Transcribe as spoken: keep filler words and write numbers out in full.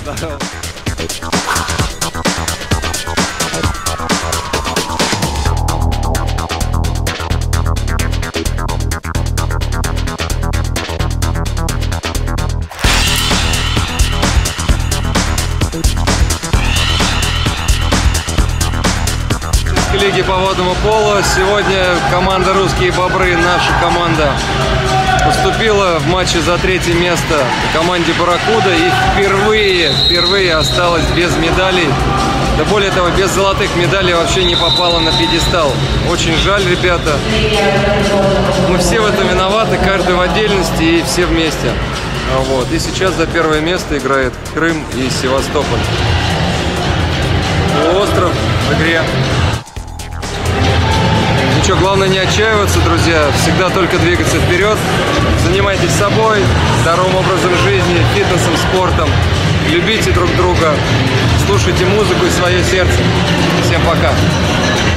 Здорово. Лиги по водному полу. Сегодня команда «Русские бобры», наша команда, поступила в матче за третье место команде «Барракуда» и впервые, впервые осталась без медалей. Да более того, без золотых медалей вообще не попала на пьедестал. Очень жаль, ребята. Мы все в этом виноваты, каждый в отдельности и все вместе. Вот. И сейчас за первое место играет Крым и Севастополь. Остров в игре. Ничего, главное не отчаиваться, друзья, всегда только двигаться вперед, занимайтесь собой, здоровым образом жизни, фитнесом, спортом, любите друг друга, слушайте музыку и свое сердце. Всем пока!